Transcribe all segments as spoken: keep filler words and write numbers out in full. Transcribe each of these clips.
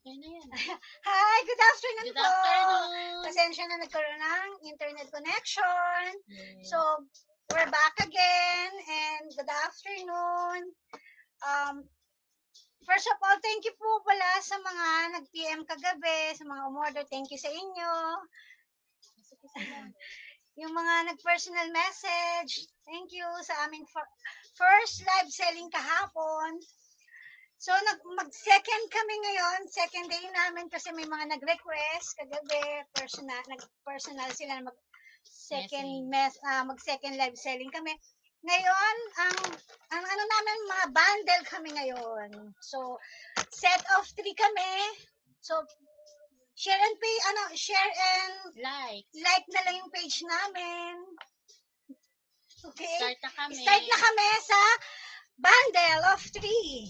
Yan na yan. Hi, good afternoon Good po. afternoon. Pasensya na nagkaroon ng internet connection. Yes. So, we're back again and good afternoon. Um, first of all, thank you po pala sa mga nag-P M kagabi, sa mga umorder. Thank you sa inyo. Yung mga nag-personal message, thank you sa aming fir- first live selling kahapon. So, nag, mag-second kami ngayon. Second day namin kasi may mga nag-request kagabi. Personal, nag-personal sila na mag-second mes, ah, mag-second live selling kami. Ngayon, ang, ang ano namin, mga bundle kami ngayon. So, set of three kami. So, share and pay, ano, share and Like. like na lang yung page namin. Okay? Start na kami. Start na kami sa bundle of three.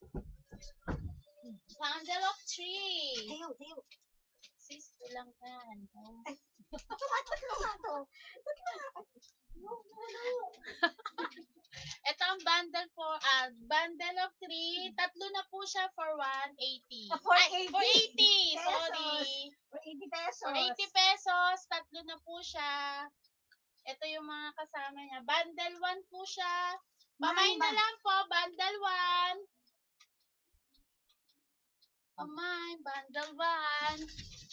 Bundle of three. Tayo, tayo. Sis, lang yan. Oh. Tumatot lang to. Ito ang bundle for, ah, bundle of three. Tatlo na po siya for one eighty. Ah, for Ay, eighty for eighty. pesos. Sorry. For eighty pesos. For eighty pesos. Tatlo na po siya. Ito yung mga kasama niya. Bundle one po siya. Pamay na lang po. Bundle one. Pamay. Bundle one.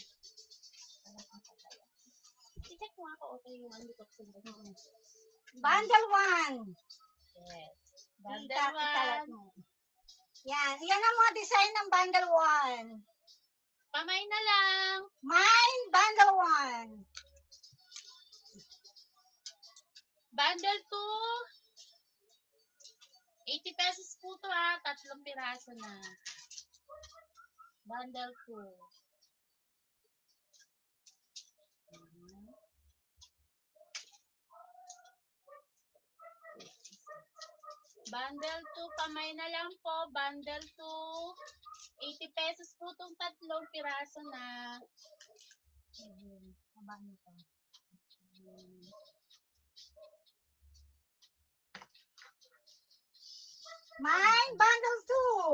I-check mo ako. Okay yung ano ko. Bundle one. Yes. Bundle Ika- ikalat one. mo. Yan. Yan ang mga design ng bundle one. Pamay na lang. Mine, bundle one. Bundle two. eighty pesos po to ha. Tatlong piraso na. Bundle two. Bundle two, kamay na lang po. Bundle two. eighty pesos po itong tatlong piraso na. Ayun. Haba nito. Mine, bundle two.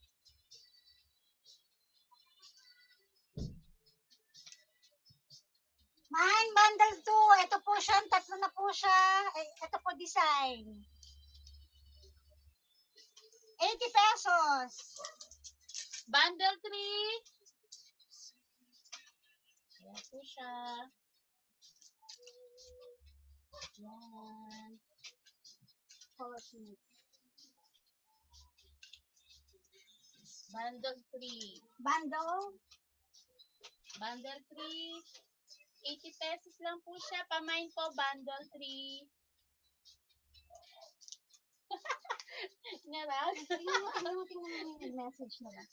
Mine, bundle two. Ito po siya. Tatlo na po siya. Eh, ito po design. eighty pesos. Bundle three. Ayan po siya. Ayan. Bundle three. Bundle. Bundle three. eighty pesos lang po siya. Pamain po, bundle three. Narag. Tingnan mo, tingnan mo, tingnan mo yung message na ba?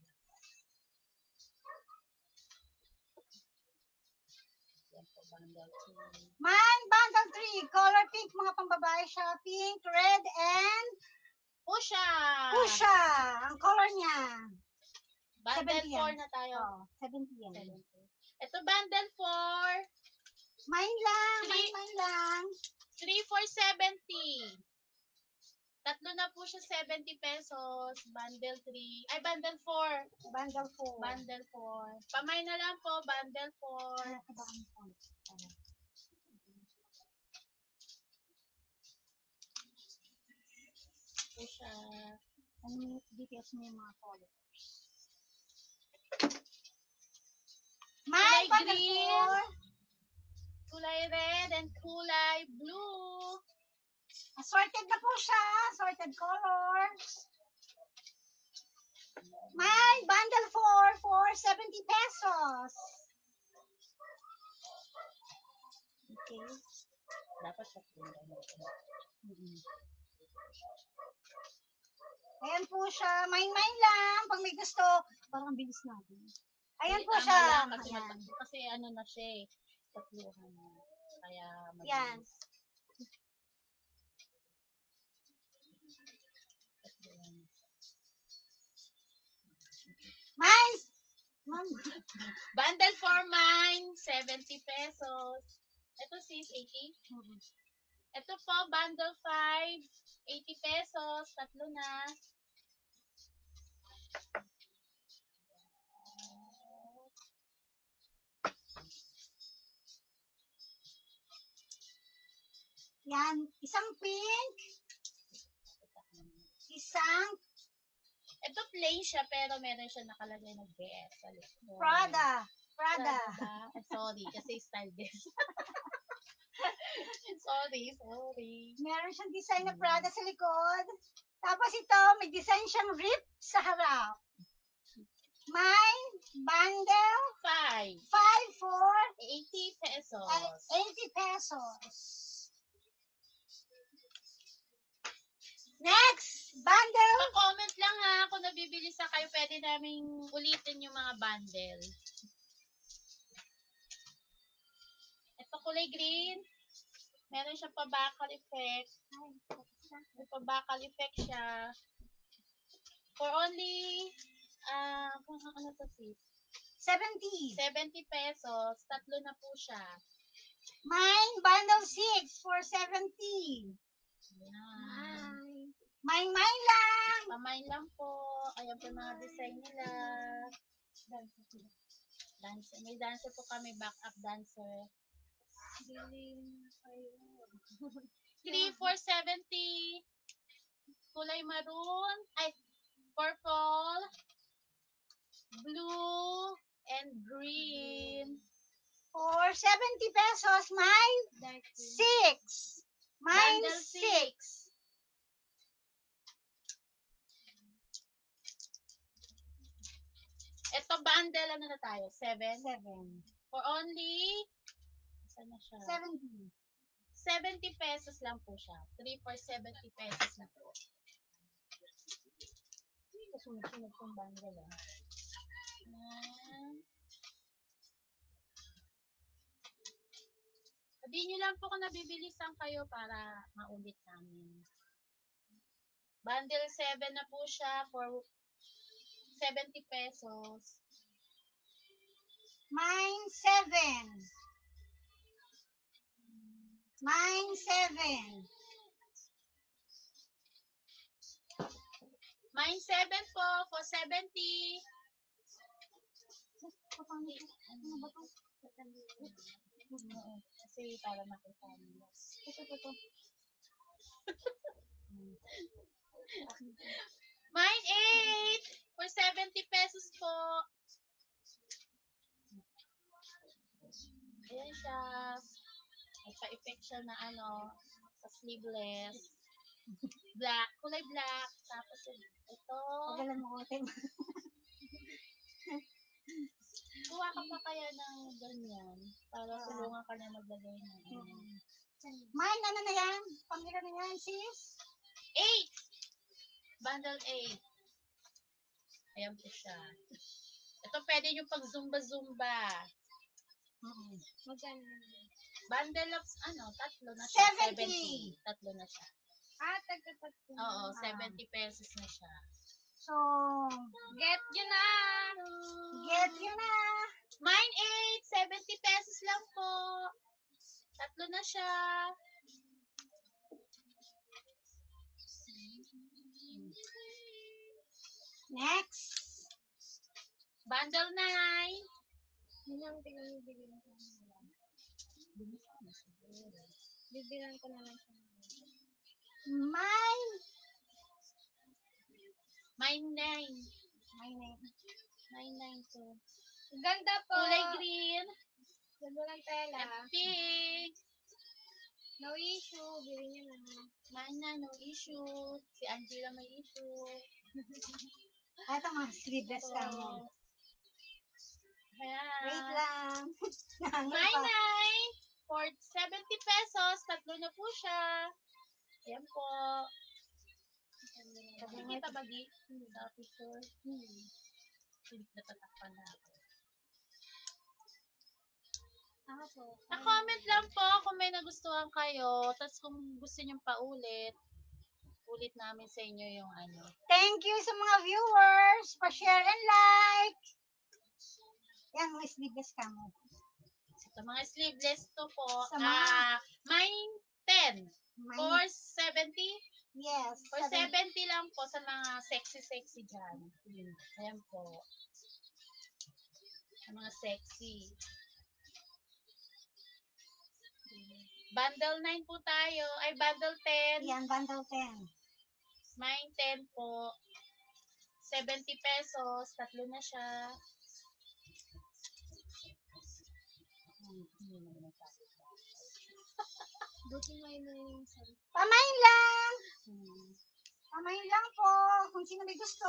Mine, bundle three. Color pink, mga pambabae siya. Pink, red, and Pusha. fuchsia. Ang color niya. Bundle seventy four yan. na tayo. Oh, seventy yan. seventy. Ito bundle four. Mine lang, Three. mine, mine lang. three for seventy. Tatlo na po siya, seventy pesos. Bundle three. Ay, bundle four. Bundle four. Bundle four. Pamay na lang po, bundle four. Pusha. Ano yung details mo yung mga colors? Mine, Kulay bundle green. four. Kulay red and kulay blue. Assorted na po siya. Assorted colors. Mine, bundle four for seventy pesos. Okay. Dapat sa Mm-hmm. Ayan po siya. Mine-mine lang. Pag may gusto, parang ang bilis natin. Ayan po siya. Kasi, Ayan. kasi ano na siya eh. Tatluhan na. Kaya mabilis. Yan. Mine! Ma'am. Bundle for mine, seventy pesos. Ito sis, eighty. Mhm. Ito po, bundle five, eighty pesos. Tatlo na. Yan, isang pink, isang Ito plain siya, pero meron siya nakalagay na B S sa likod. Prada. Prada Prada. ba? Eh, sorry, kasi style din. sorry, sorry. Meron siyang design na Prada sa likod. Tapos ito, may design siyang rip sa harap. May bundle, Five. five for eighty pesos. eighty pesos. Next, bundle. Pa-comment lang ha, kung nabibili sa kayo, pwede naming ulitin yung mga bundle. Ito kulay green. Meron siyang pa-bakal effect. May pa-bakal effect siya. For only, ah, uh, kung ano to sis? seventy. seventy pesos. Tatlo na po siya. Mine, bundle six for seventy. Ayan. Mine, mine lang. Pamain lang po. Ayan po mga design nila. Dancer. May dancer po kami, backup dancer. three for seventy. Kulay maroon. Ay, purple, blue, and green. For seventy pesos, mine, six. Mine, Bundle six. Ito bundle, ano na tayo? Seven? Seven. For only, saan na siya? Seventy. seventy pesos lang po siya. three for seventy pesos na po. Kasunod-sunod pong bundle, ah. Ayan. Sabihin nyo lang po kung nabibilisan kayo para maulit namin. Bundle seven na po siya for seventy pesos. Mine, seven. Mine, seven. Mine seven po for seventy. Ano ba ito? Oo, kasi para makita nila. Ito, ito, ito. Mine eight for seventy pesos po. Ayan siya. May pa-effect siya na ano, sa sleeveless. Black, kulay black. Tapos ito. Pagalan mo ko. Kuha ka pa kaya ng ganyan para tulungan ka na maglagay ng ano. Mine, ano na yan? Pamira na yan, sis? eight! Bundle eight. Ayan po siya. Ito pwede nyo pag zumba-zumba. Mm-hmm. Magkano? Bundle of, ano, tatlo na siya. seventy. Tatlo na siya. Ah, tagtatatlo. Oo, seventy pesos na siya. So, Get you na! get yun na. Mine eight, seventy pesos lang po. Tatlo na siya. Next. Bundle nine. Bibilan ko na lang siya. Mine. Mine nine. Mine na yun. Mine nine to. Ganda po. Kulay green. Ganda lang tela. And pink. No issue. Bili niyo na. Mine na, no issue. Si Angela may issue. Ah, ito mga sleeveless ka mo. Ayan. Wait lang. Mine nine. For seventy pesos. Tatlo na po siya. Ayan po. Nakikita ba di? Sa picture? Hmm. Hindi natatakpan na ako. Ako po. Na-comment lang po kung may nagustuhan kayo. Tapos kung gusto nyo paulit, ulit namin sa inyo yung ano. Thank you sa mga viewers. Pa-share and like. Yan, mga sleeveless ka mo. Sa mga sleeveless to po, Sa mga- ah, mine ten. Mine- For seventy. Yes. For seven- seventy lang po sa mga sexy-sexy dyan. Ayan po. Sa mga sexy. Bundle nine po tayo. Ay, bundle ten. Yan, bundle ten. Mine ten po. seventy pesos. Tatlo na siya. Buti may na yung sarili. Pamain lang. Pamain lang po. Kung sino may gusto.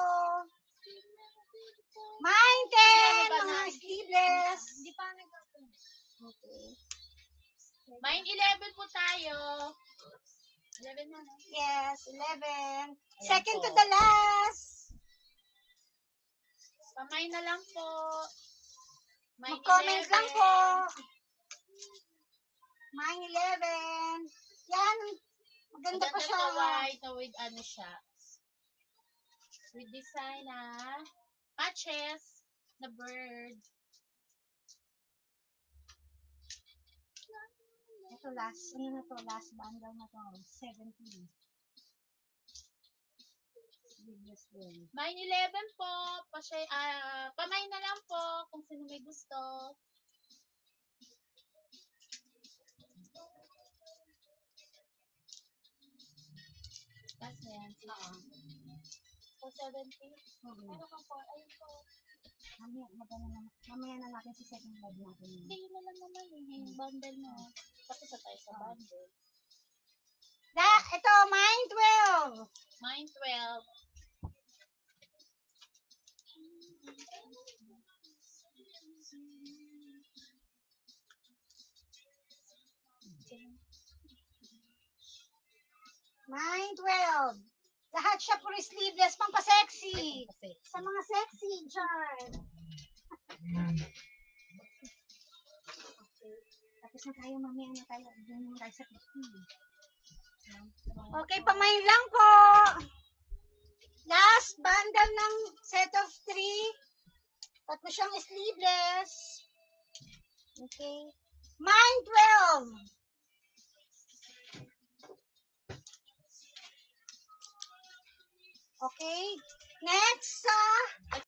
Mine ten, Ano ba mga na? sleeveless. Hindi pa nag-open. Okay. Mine eleven po tayo. eleven na. no? Yes, eleven. Ayan Second po. to the last. Pamay na lang po. Mine Mag-comment eleven. lang po. Mine eleven. Yan. Maganda pa Maganda siya. to white na with ano siya. With design na patches na bird. Ito last. Ano na to? Last bundle na to. seventeen. Sleeveless din. Mine eleven po. Pasya, ah, pamay na lang po kung sino may gusto. Tapos na yan. Oo. four seventy. Okay. Ano ka po? Ayun po. Mamaya, magana na, mamaya na natin sa second live natin. Hindi, yun na lang naman eh. Yung bundle na. Tapos na tayo sa bundle. Da, ito, mine twelve. Mine twelve. Mine twelve. Lahat siya puro sleeveless, pampasexy. Kasi, Sa mga sexy, dyan. Okay. Tapos na tayo, mamaya na tayo. Doon na tayo sa fifteen. Okay, pamain lang po. Last bundle ng set of three. Tatlo siyang sleeveless. Okay. Mine twelve. Okay. Next, uh,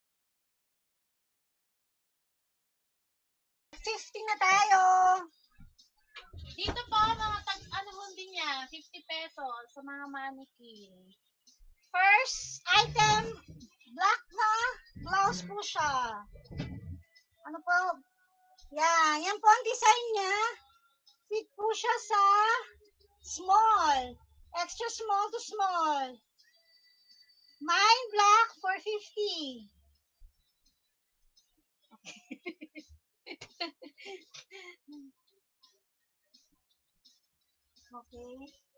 fifty na tayo. dito po, mga tag, ano din niya, fifty pesos sa mga mannequin. First item, black na blouse po siya. Ano po? Yan. Yan po ang design niya. Fit po siya sa small. Extra small to small. Mine black for fifty. Okay.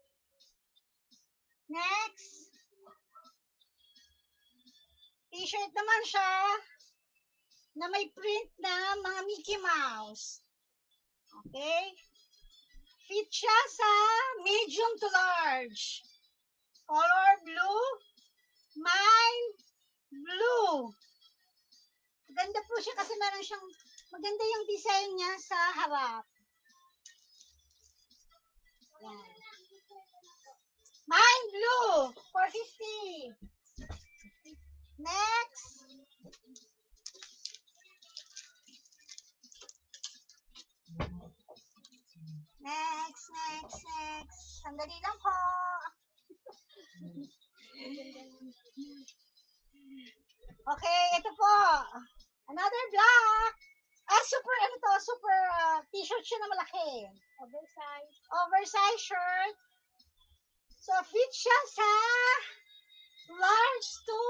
Next. T-shirt naman siya na may print na mga Mickey Mouse. Okay? Fit siya sa medium to large. Color blue. Mine blue. Maganda po siya kasi meron siyang maganda yung design niya sa harap. Yan. Mine blue for fifty. Next. Next, next, next. Sandali lang po. Okay, ito po. Another black. Ah, super, ano to? Super uh, t-shirt siya na malaki. Oversize. Oversized shirt. So, fit siya sa large to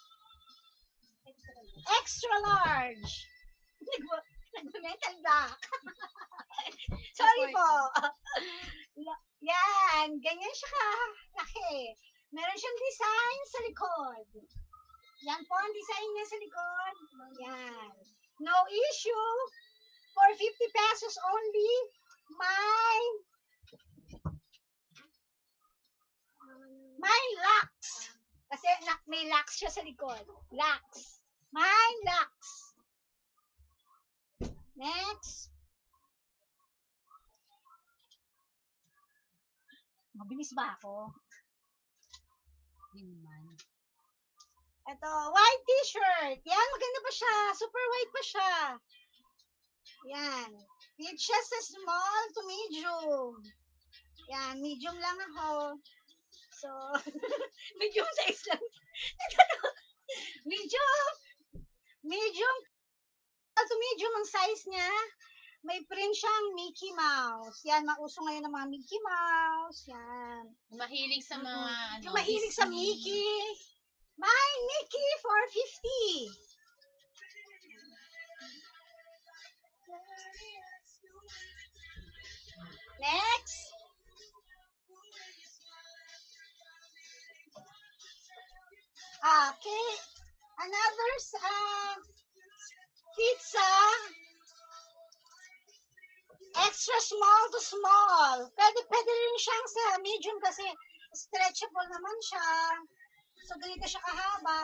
extra large. Nag- Nag-metal black. Sorry po. La- Yan. Ganyan siya kalaki. Meron siyang design sa likod. Yan po ang design niya sa likod. Yan. No issue. For fifty pesos only. Mine. Mine locks. Kasi na- may locks siya sa likod. Locks. Mine locks. Next. Mabilis ba ako? Naman. Ito, white t-shirt. Yan, maganda pa siya. Super white pa siya. Yan. Fit siya sa small to medium. Yan, medium lang ako. So, medium size lang. medium, medium, to medium ang size niya. May print siyang Mickey Mouse. Yan, mauso ngayon ng mga Mickey Mouse. Yan. Mahilig sa mga, ano, Yung mahilig sa Disney. Mickey. My Mickey for fifty. Next. Okay. Another uh, pizza. Extra small to small. Pwede, pwede rin siyang sa medium kasi stretchable naman siya. So, ganito siya kahaba.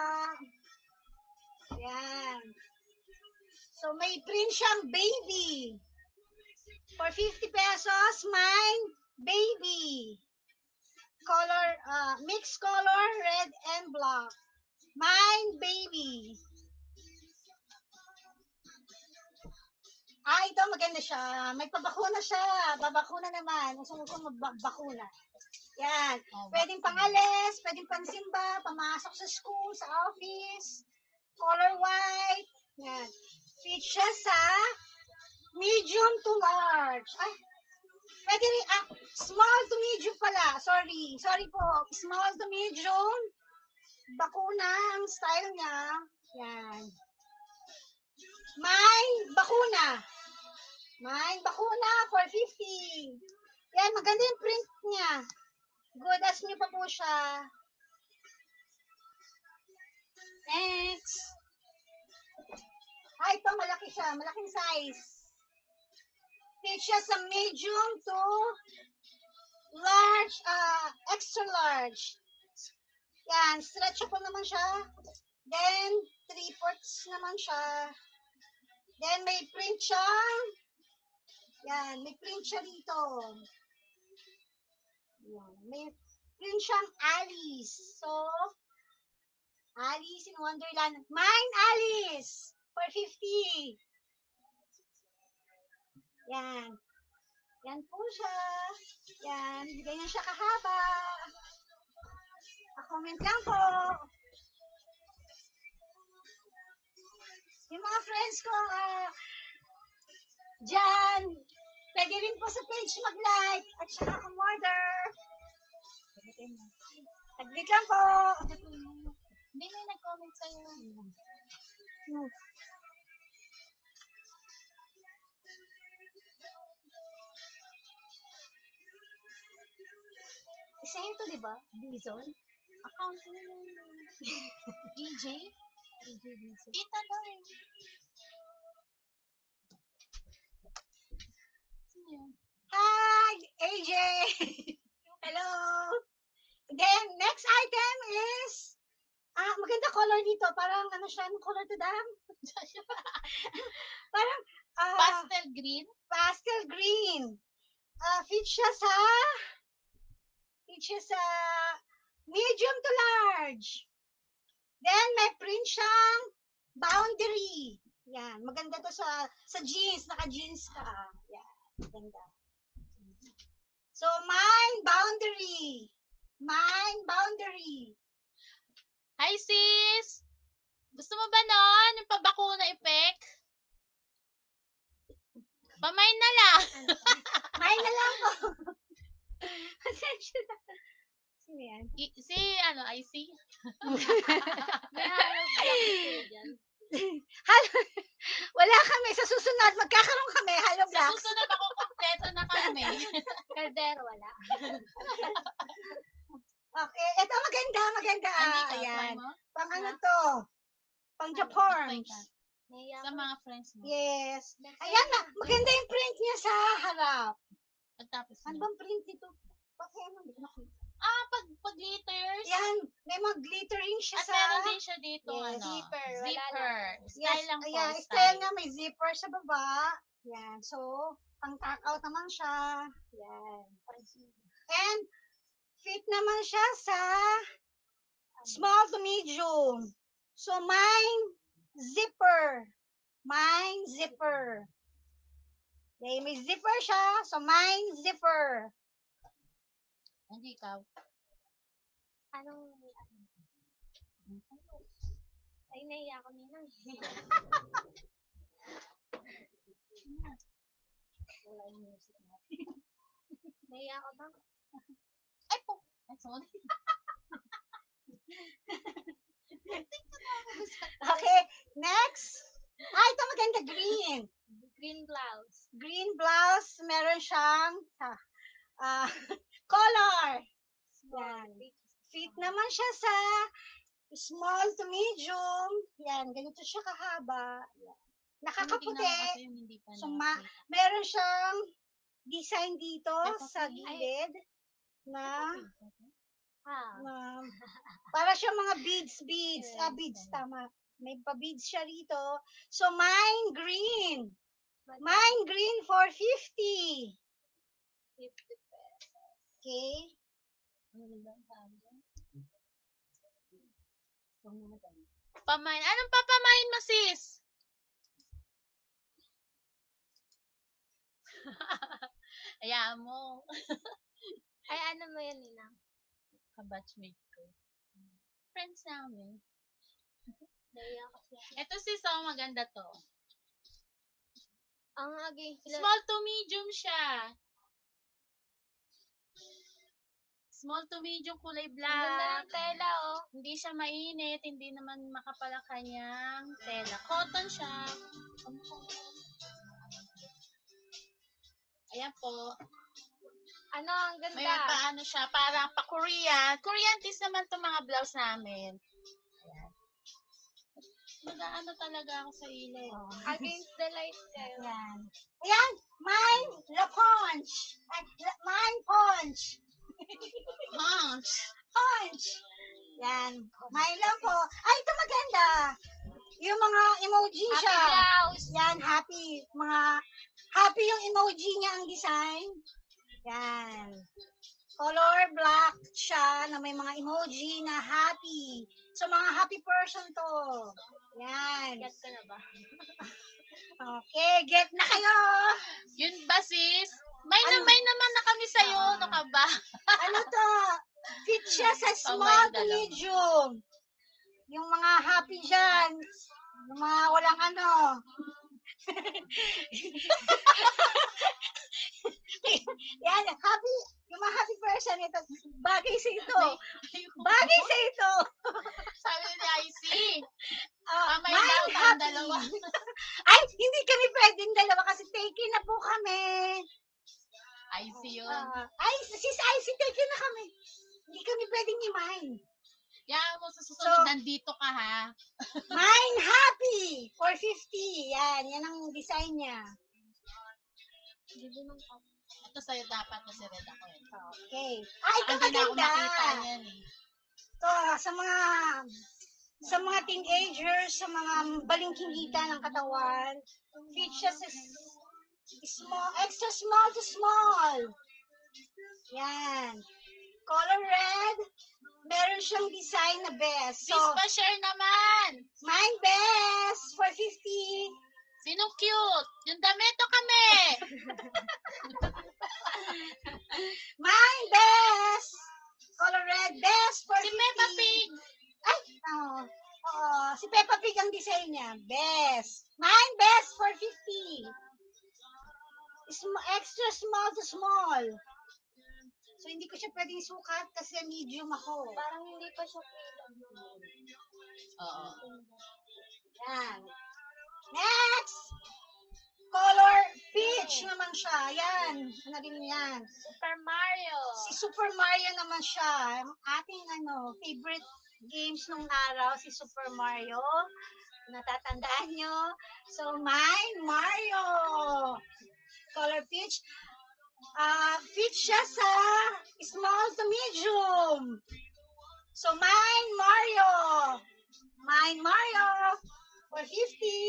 Yan. So, may print siyang baby. For fifty pesos, mine, baby. Color, uh, mixed color, red and black. Mine, baby. Ah, ito maganda siya. May pabakuna siya. Babakuna naman. Gusto ko magbakuna. Yan. Pwedeng pangalis, pwedeng pansimba, pamasok sa school, sa office. Color white. Yan. Fit siya sa medium to large. Ay, pwede rin, ah, small to medium pala. Sorry. Sorry po. Small to medium. Bakuna ang style niya. Yan. May bakuna. May bakuna for fifty. Yan, maganda yung print niya. Good as new pa po siya. Next. Ah, ito malaki siya. Malaking size. Fit siya sa medium to large, uh, extra large. Yan, stretchable naman siya. Then, three-fourths naman siya. Then, may print siya. Yan, may print siya dito. Yan, may print siyang Alice. So, Alice in Wonderland. Mine, Alice! For fifty. Yan. Yan po siya. Yan, ganyan siya kahaba. A-comment lang po. Yung mga friends ko, ah, dyan, pwede rin po sa page mag-like at saka kumorder. Taglit lang po. Hindi may nag-comment sa'yo. Isa yun to, di ba? Bison? Account mo yun. D J? Tita Lord. Sino yun? Hi, A J. Hello. Then, next item is, ah, maganda color dito. Parang, ano siya, anong color to dam? Parang, ah, Pastel green? pastel green. Ah, fit siya sa, fit siya sa medium to large. Then, may print siyang boundary. Yan, maganda to sa, sa jeans. Naka-jeans ka. Yan, maganda. So, mine boundary. Mine boundary. Hi, sis! Gusto mo ba nun? Yung pabakuna effect? Pamain na lang. Mine na lang po. Pasensya na. Sino yan? I- si, ano, I C? Halo, wala kami. Sa susunod, magkakaroon kami. Halo Sa blocks. susunod ako, kompleto na kami. Caldero, wala. Okay, ito maganda, maganda. Ano ito? Ayan. Try mo? Pang ano to? Pang Japorms. Naiya Sa ko. mga friends mo. Yes. Ayan na, maganda yung print niya sa harap. At tapos Ano na. bang print nito? Bakit ano? Hindi ko nakita. Ah, pag, pag glitters. Yan, may mga glittering siya At sa... meron din siya dito, Yes. ano. Zipper, wala Zipper. Yes, Style lang po. ayan, style. style nga, may zipper sa baba. Yan, so, pang tuck out naman siya. Yan. And, fit naman siya sa small to medium. So, mine, zipper. Mine, zipper. Okay, may zipper siya, so mine, zipper. Hindi ikaw. Anong, ano? Ay, naiya ako nila. Naiya ako ba? Ay po. Ay, sorry. Okay, next. Ah, ito maganda, green. Green blouse. Green blouse, meron siyang ah, ah, color. Yan. Fit naman siya sa small to medium. Yan, ganito siya kahaba. Yan. Nakakaputi. Hindi pa So, ma- meron siyang design dito sa gilid na, Ah. na para siya mga beads, beads. Ah, beads, tama. May pa-beads siya rito. So, mine green. Mine green for fifty. fifty pesos. Okay. Pamain. Anong papamain mo, sis? Hayaan mo. Ay, ano mo yan, Ninang? Kabatchmate ko. Friends namin. Naiya kasi. Ito sis, oh, maganda to. Ang agi. Small to medium siya. Small to medium, kulay Ang ganda black. ng tela, oh. Hindi siya mainit, hindi naman makapal ang kanyang tela. Cotton siya. Ayan po. Ano, ang ganda. May paano siya, parang pa Korean. Korean tees naman itong mga blouse namin. Ayan. Mag-ano talaga ako sa ilaw. Against the light kayo. Yan. Ayan, mine, la punch. Ay, la- mine punch. Hunch. Punch. Yan. Mine lang po. Ay, ito maganda. Yung mga emoji Happy siya. blouse. Yan, happy. Mga, happy yung emoji niya ang design. Yan. Color black siya na may mga emoji na happy. So, mga happy person to. Yan. Get ko na ba? Okay, get na kayo. Yun ba sis? May na Ano? may naman na kami sa'yo. Ah. Ano ka ba? Ano to? Fit siya sa small Pamain to dalawa. medium. Yung mga happy dyan. Yung mga walang ano. Yan, happy. Yung mga happy person ito. Bagay sa ito. Bagay sa ito. Sabi ni I C. Ah, Pamay mine daw tayong happy. dalawa. Ay, hindi kami pwedeng dalawa kasi taken na po kami. I C yun. Ah, ay, sis, ay, si taken na kami. Hindi kami pwedeng ni mine. Yan mo sa susunod, So- nandito ka ha. Mine happy for fifty. Yan, yan ang design niya. Hindi mo pa. Ito sa'yo dapat kasi red ako eh. Okay. Ah, ito Hindi na ako maganda. makita niyan eh. Ito, sa mga sa mga teenagers, sa mga balingkingita ng katawan, fit siya sa s- small, extra small to small. Yan. Color red, meron siyang design na best. So, Sis, pa-share naman. mine best for fifty. Sinong cute? Yung dameto kami. Mine best. Color red best for Si fifty. Peppa Pig. Ay, oo. Oo, si Peppa Pig ang design niya. Best. Mine best for fifty. Sm- extra small to small. So, hindi ko siya pwedeng sukat kasi medium ako. Parang hindi pa siya pila. Oo. Yan. Next! Color peach naman siya. Yan. Ano din yan. Super Mario. Si Super Mario naman siya. Ang ating ano, favorite games nung araw, si Super Mario. Natatandaan nyo? So, mine, Mario. Color peach. Ah, fit siya sa small to medium. So, mine, Mario. Mine, Mario. For fifty.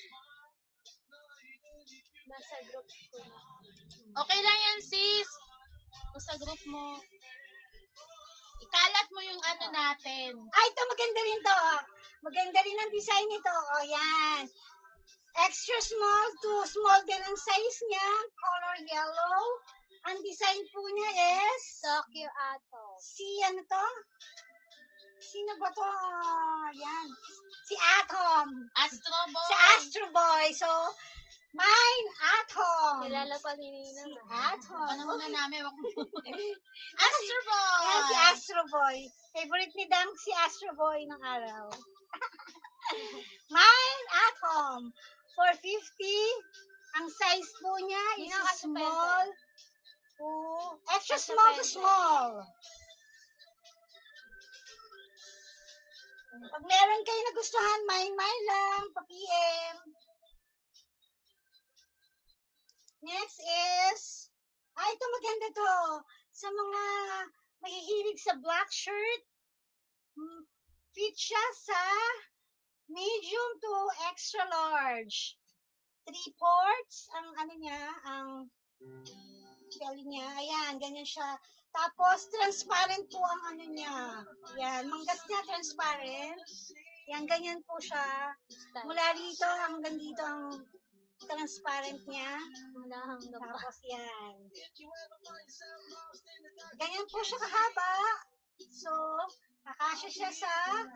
Nasa group ko na. Okay lang yan, sis. Kung sa group mo. Ikalat mo yung ano natin. Ay, ito maganda rin to. ah. Maganda rin ang design nito. O, yan. Extra small to small din ang size niya. Color yellow. Ang design po niya is Tokyo Atom. si ano to? Sino ba to? Ah, yan. Si Atom. Astro Boy. Si Astro Boy. So, mine Atom. Kilala pa ni Nina. Si na. Atom. Panahon na namin. wag mo- Astro Boy. Ayan, si Astro Boy. Favorite ni Dang si Astro Boy ng araw. Mine Atom. four fifty. Ang size po niya is Yun ang kasi small to extra Kasi small to pwede. small. Pag meron kayo nagustuhan, mine, mine lang, pa-P M. Next is, ah, ito maganda to. Sa mga mahihilig sa black shirt, mm, fit siya sa medium to extra large. Three ports, ang ano niya, ang belly niya. Ayan, ganyan siya. Tapos, transparent po ang ano niya. Yan, manggas niya, transparent. Yan, ganyan po siya. Mula rito hanggang dito ang transparent niya. Wala hanggang pa. Tapos yan. Ganyan po siya kahaba. So, kakasya siya sa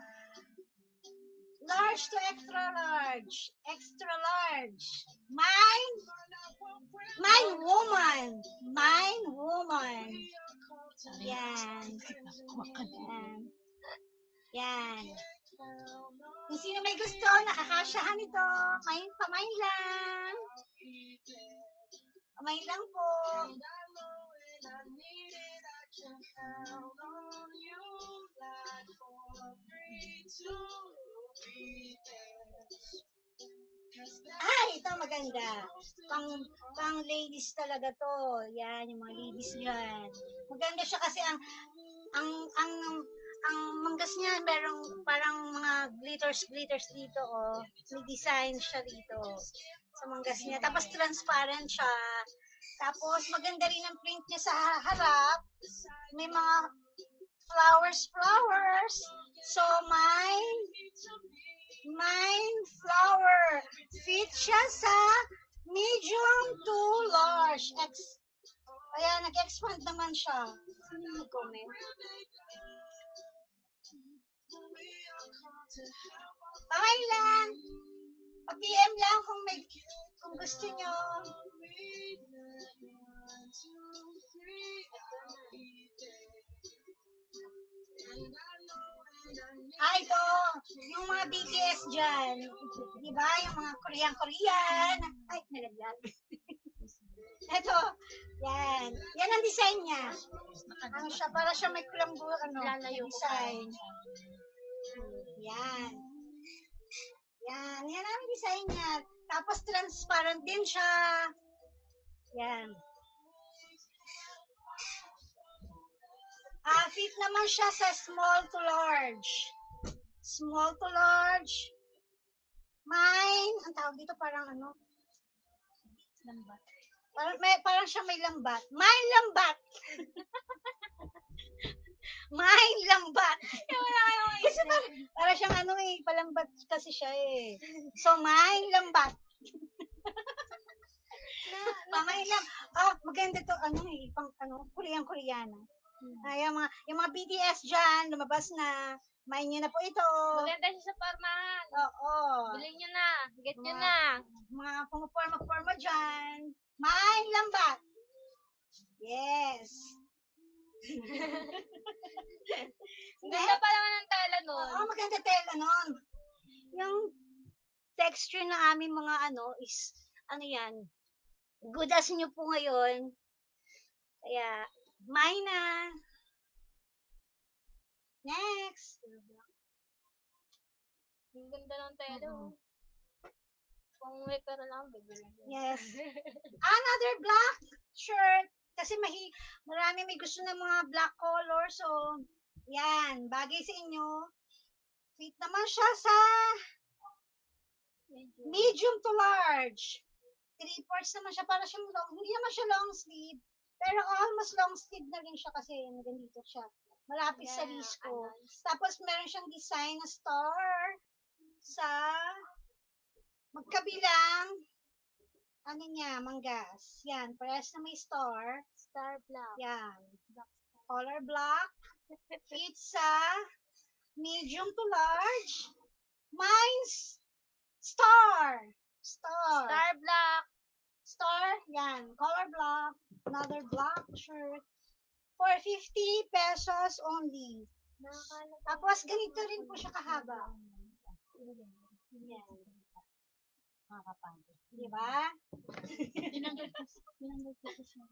large to extra large. Extra large. Mine, mine woman. Mine woman. Yan. Yan. Yan. Kung sino may gusto, nakakasyahan ito. Main pamain lang. Pamain lang po. Ay, ito maganda. Pang, pang ladies talaga to. Yan, yung mga ladies yan. Maganda siya kasi ang, ang, ang, ang manggas niya, merong parang mga glitters, glitters dito, oh. May design siya dito sa manggas niya. Tapos transparent siya. Tapos maganda rin ang print niya sa harap. May mga flowers, flowers. So, mine, mine flower. Fit siya sa medium to large. Ex Kaya nag-expand naman siya. Sino nag-comment? Okay lang. Pa-P M lang kung may kung gusto nyo. Ah, ito. Yung mga B T S dyan. Di ba? Yung mga Korean-Korean. Ay, nalaglag. Ito. Yan. Yan ang design niya. Ano siya? Para siya may kulambo, ano, Lalayo ko design. Yan. Yan. Yan ang design niya. Tapos transparent din siya. Yan. Ah, fit naman siya sa small to large. Small to large. Mine, ang tawag dito parang ano? Lambat. Parang, may, parang siya may lambat. Mine lambat. Mine lambat. Kasi parang, parang siyang ano eh, palambat kasi siya eh. So, mine lambat. Mamay lang. Ah, maganda to, ano eh, pang, ano, Korean-Koreana. Ay, yung mga, yung mga B T S dyan, lumabas na. Main nyo na po ito. Maganda siya sa formahan. Oo. Bilhin nyo na. Get nyo Mga- na. Mga pumuporma-porma dyan. Main lambat. Yes. Ganda pa naman ang tela nun. Oo, maganda tela nun. Yung texture ng aming mga ano is, ano yan, good as nyo po ngayon. Kaya, mine na. Next. Ang ganda ng tela. oh. Kung may pera lang, bibili. Yes. Another black shirt. Kasi mahi, marami may gusto ng mga black color. So, yan. Bagay sa inyo. Fit naman siya sa medium to large. Three parts naman siya. Para siyang long. Hindi naman siya long sleeve. Pero almost long sleeve na rin siya kasi ganito siya. Malapit sa Yeah, wrist ko. ano. Tapos meron siyang design na star sa magkabilang ano niya, manggas. Yan, parehas na may star. Star Black. Yan. Color black. Fits sa medium to large. Mine's star. Star. Star Black. Star. Yan. Color black. Another black shirt. For fifty pesos only. Nakakala ko. Tapos ganito rin po siya kahaba. Yan. Di ba? Tinanggal ko, tinanggal ko siya.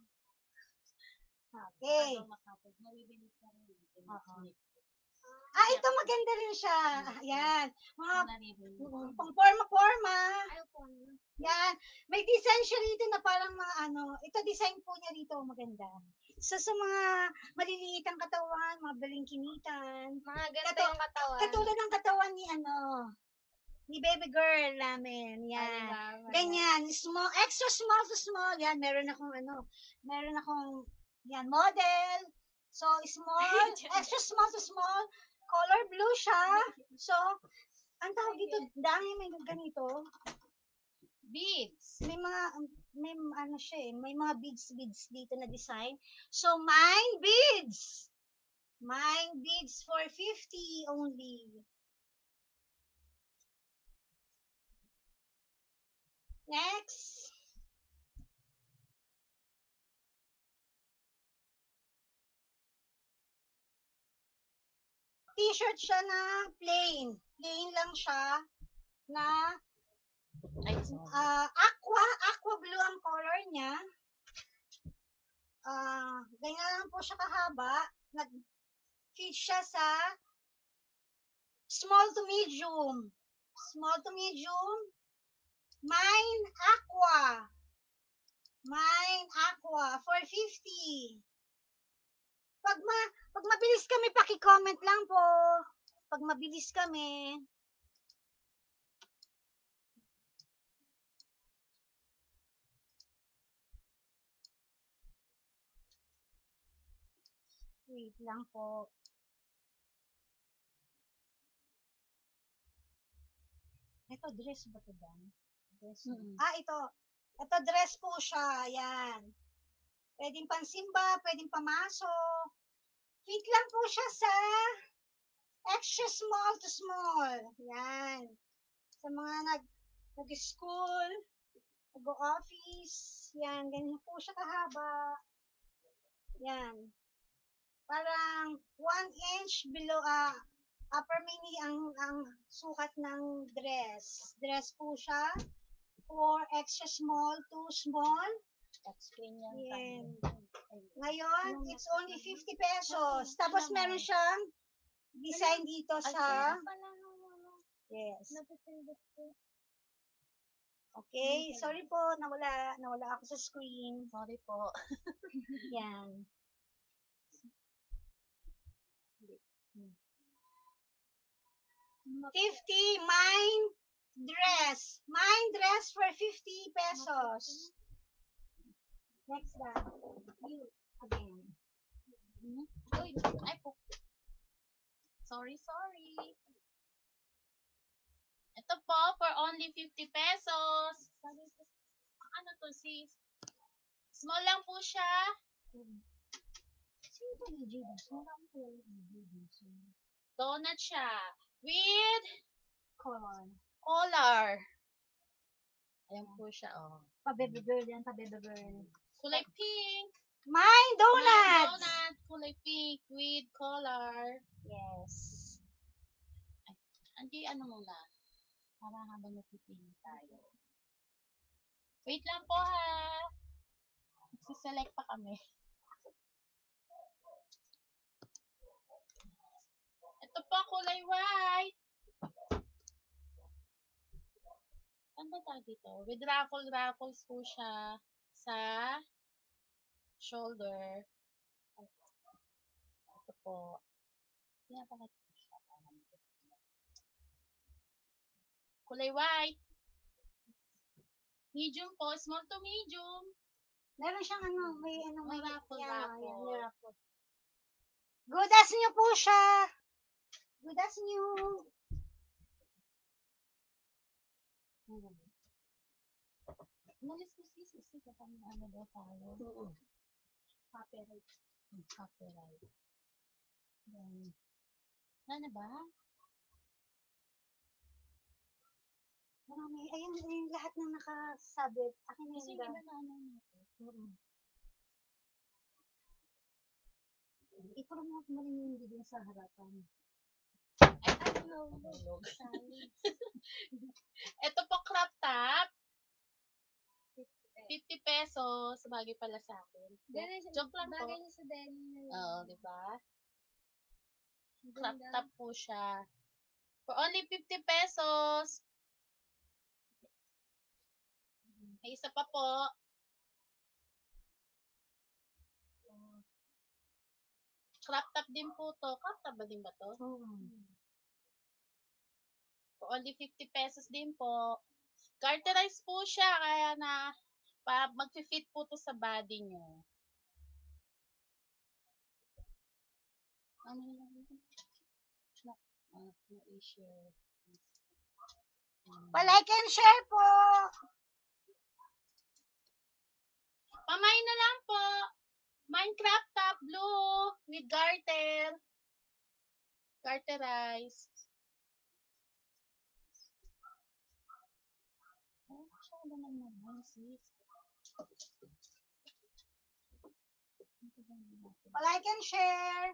Okay. Mabibili ka rin. Oo. Ah, ito maganda rin siya. Yan. Mga pang forma-forma. Ayaw ko. Yan. May design siya rito na parang mga ano. Ito design po niya rito. Maganda. So, sa mga maliliit ang katawan, mga balingkinitan. Mga ganito Kato- yung katawan. Katulad ng katawan ni ano, ni baby girl namin. Yan. Ah, diba? Ganyan. Small, extra small to small. Yan. Meron akong ano, meron akong, yan, model. So, small, extra small to small. Color blue siya. So, ang tawag dito, dami may ganito. Beads. May mga, may ano siya eh, may mga beads, beads dito na design. So, mine beads. Mine beads for fifty only. Next. T-shirt siya na plain. Plain lang siya na Ay, ah, aqua, aqua blue ang color niya. Ah, ganyan lang po siya kahaba. Nag-fit siya sa small to medium. Small to medium. Mine aqua. Mine aqua for fifty. Pag ma pag mabilis kami, paki-comment lang po. Pag mabilis kami. Wait lang po. Ito, dress ba ito, Dan? Dress. Mm-mm. Ah, ito. Ito, dress po siya. Yan. Pwedeng pansimba, pwedeng pamasok. Fit lang po siya sa extra small to small. Yan. Sa mga nag, nag-school, nag-office. Yan. Ganyan po siya kahaba. Yan. Parang one inch below, ah, upper mini ang, ang sukat ng dress. Dress po siya for extra small to small. touchscreen yan. Yan. Ngayon, it's only fifty pesos. Tapos meron siyang design dito sa, Pala nung ano, yes. napipindot ko. Okay, sorry po, nawala, nawala ako sa screen. Sorry po. Yan. fifty, mine dress. Mine dress for fifty pesos. Next na. You, again. Hmm? Uy, ay po. Sorry, sorry. Ito po, for only fifty pesos. Sabi ko, ano to, sis? Small lang po siya. Sino ito ni J D? Wala ko po yung J D. Donut siya. With Color. collar. Ayan po siya, oh. Pa-baby girl yan, pa-baby girl. Kulay pink. Mine Kulay donuts! donut. Kulay pink with collar. Yes. Hindi, ano muna. Para habang napipili tayo. Wait lang po ha. Magsiselect pa kami. Ito po, kulay white. Ano ba tawag dito? With ruffle ruffles po siya sa shoulder. Ito po. Pinapakita ko siya. Kulay white. Medium po. Small to medium. Meron siyang ano, may ano, may May raffle, yan, raffle. yan, may raffle. Good as new po siya. Good as new. Umalis ko sis, kasi kapag ano daw tayo. Oo. Copyright. Copyright. Yan. Ano ba? Marami. Ayun, ayun lahat ng nakasabit. Akin na Kasi yun yung ba? iba na ano natin. Oo. I-promote mo rin yung video sa harapan. Ay, ano? Hulog. Ito po crop top. fifty pesos. Bagay pala sa akin. Joke lang po. Bagay na sa denim. Oo, di ba? Crop top po siya. For only fifty pesos. May isa pa po. Crop top din po to. Crop top ba din ba to? Oo. For only fifty pesos din po. Garterized po siya. Kaya na pa, mag-fit po to sa body nyo. Ano na lang ito? No, uh, no issue. Pa-like and share po! Pamay na lang po. Minecraft top blue with garter. Garterized. Oh, siya ba naman sis? Pa-like and share!